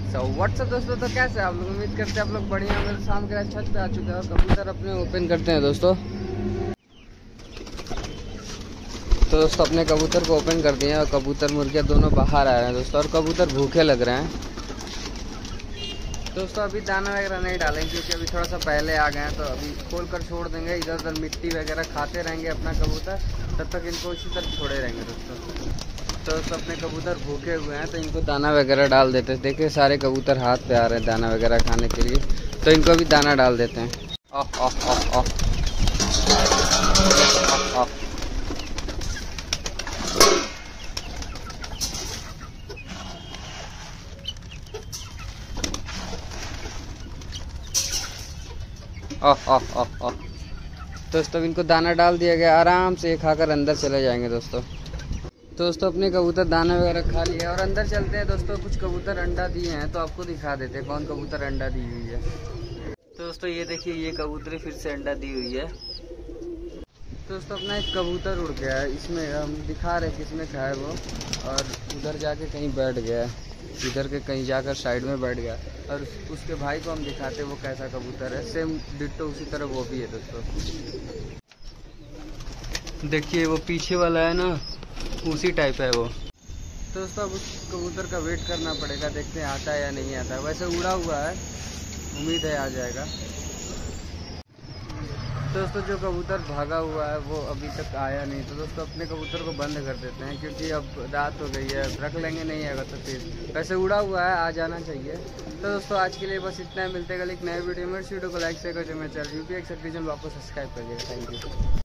WhatsApp दोस्तों, तो कैसे आप लोग? उम्मीद करते हैं आप लोग बढ़िया होंगे। शाम के छत पे आ चुके हैं, कबूतर अपने ओपन करते हैं दोस्तों। तो दोस्तों अपने कबूतर को ओपन कर दिए और कबूतर मुर्गियाँ दोनों बाहर आ रहे हैं दोस्तों, और कबूतर भूखे लग रहे हैं दोस्तों। अभी दाना वगैरह नहीं डालेंगे क्योंकि अभी थोड़ा सा पहले आ गए हैं, तो अभी खोल कर छोड़ देंगे। इधर उधर मिट्टी वगैरह खाते रहेंगे अपना कबूतर, तब तक इनको इसी तरह छोड़े रहेंगे दोस्तों। तो अपने कबूतर भूखे हुए हैं, तो इनको दाना वगैरह डाल देते हैं। देखिए सारे कबूतर हाथ पे आ रहे हैं दाना वगैरह खाने के लिए, तो इनको भी दाना डाल देते हैं। Off off off off off. Off off off off. दोस्तों इनको दाना डाल दिया गया, आराम से खाकर अंदर चले जाएंगे दोस्तों। दोस्तों अपने कबूतर दाना वगैरह खा लिया और अंदर चलते हैं दोस्तों। कुछ कबूतर अंडा दिए हैं, तो आपको दिखा देते हैं कौन कबूतर अंडा दी हुई है। तो दोस्तों ये देखिए, ये कबूतरी फिर से अंडा दी हुई है। दोस्तों अपना एक कबूतर उड़ गया है, इसमें हम दिखा रहे किसमें खाए वो, और उधर जाके कहीं बैठ गया है, इधर के कहीं जाकर साइड में बैठ गया। और उसके भाई को हम दिखाते वो कैसा कबूतर है, सेम डिट्टो उसी तरह वो भी है दोस्तों। देखिए वो पीछे वाला है ना, उसी टाइप है वो। तो दोस्तों अब उस कबूतर का वेट करना पड़ेगा, देखते हैं आता है या नहीं आता है। वैसे उड़ा हुआ है, उम्मीद है आ जाएगा। दोस्तों जो कबूतर भागा हुआ है वो अभी तक आया नहीं, तो दोस्तों अपने कबूतर को बंद कर देते हैं क्योंकि अब रात हो गई है, रख लेंगे नहीं आएगा तो फिर। वैसे उड़ा हुआ है, आ जाना चाहिए। तो दोस्तों आज के लिए बस इतना है, मिलते हैं कल एक नए वीडियो में। वीडियो को लाइक शेयर कर, जो मैं चैनल यूपी एक्सर्विजन वापस सब्सक्राइब करिएगा। Thank you.